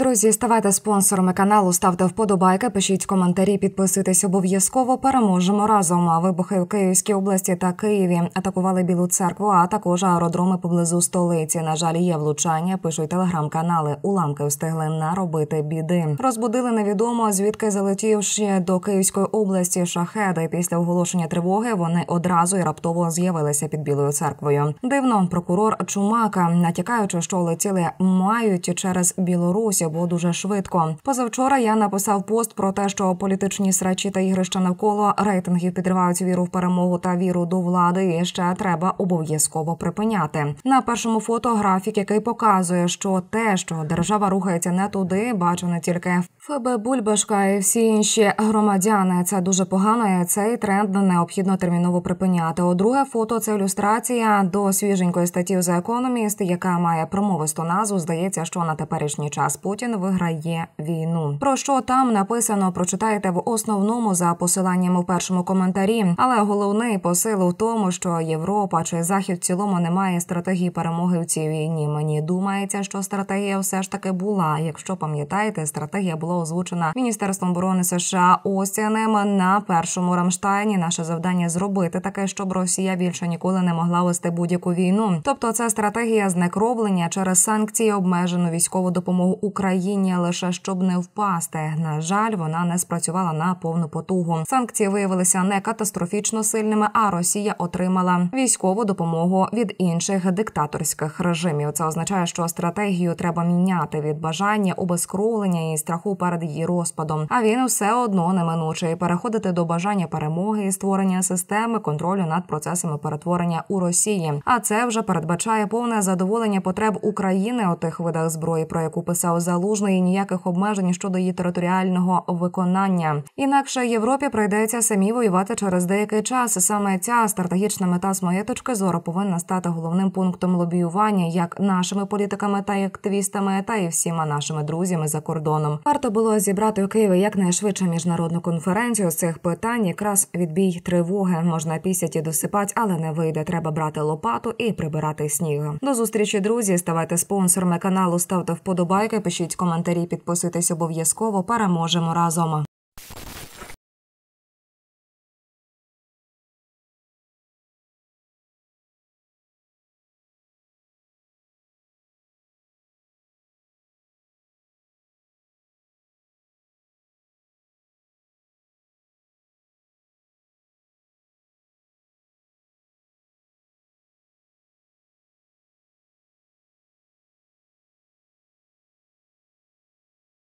Друзі, ставайте спонсорами каналу, ставте вподобайки, пишіть коментарі, підписуйтесь обов'язково. Переможемо разом. Вибухи в Київській області та Києві атакували Білу церкву, а також аеродроми поблизу столиці. На жаль, є влучання, пишуть телеграм-канали. Уламки встигли наробити біди. Розбудили невідомо, звідки залетів ще до Київської області шахеди. Після оголошення тривоги вони одразу і раптово з'явилися під Білою церквою. Дивно, прокурор Чумака, натякаючи, що летіли мають через Білорусь, бо дуже швидко. Позавчора я написав пост про те, що політичні срачі та ігрища навколо рейтингів підривають віру в перемогу та віру до влади, і ще треба обов'язково припиняти. На першому фото графік, який показує, що те, що держава рухається не туди, бачу не тільки ФБ Бульбашка і всі інші громадяни. Це дуже погано, і цей тренд необхідно терміново припиняти. Друге фото – це ілюстрація до свіженької статті The Economist, яка має промовисту назву. Здається, що на теперішній час Путін виграє війну. Про що там написано, прочитайте в основному за посиланням у першому коментарі. Але головний посил у тому, що Європа чи Захід в цілому не має стратегії перемоги в цій війні. Мені думається, що стратегія все ж таки була. Якщо пам'ятаєте, стратегія була озвучена Міністерством оборони США Остіним на першому Рамштайні. Наше завдання зробити таке, щоб Росія більше ніколи не могла вести будь-яку війну. Тобто це стратегія знекровлення через санкції, обмежену військову допомогу Україні, лише щоб не впасти. На жаль, вона не спрацювала на повну потугу. Санкції виявилися не катастрофічно сильними, а Росія отримала військову допомогу від інших диктаторських режимів. Це означає, що стратегію треба міняти від бажання обезкровлення і страху перед її розпадом. А він все одно неминучий. Переходити до бажання перемоги і створення системи контролю над процесами перетворення у Росії. А це вже передбачає повне задоволення потреб України у тих видах зброї, про яку писав Залужний, і ніяких обмежень щодо її територіального виконання. Інакше Європі прийдеться самі воювати через деякий час. Саме ця стратегічна мета, з моєї точки зору, повинна стати головним пунктом лобіювання як нашими політиками та активістами, та і всіма нашими друзями за кордоном. Варто було зібрати у Києві якнайшвидше міжнародну конференцію з цих питань. Якраз відбій тривоги. Можна пісять і досипать, але не вийде. Треба брати лопату і прибирати сніг. До зустрічі, друзі. Ставайте спонсорами каналу, ставте вподобайки, пишіть коментарі, підписуйтесь обов'язково. Переможемо разом.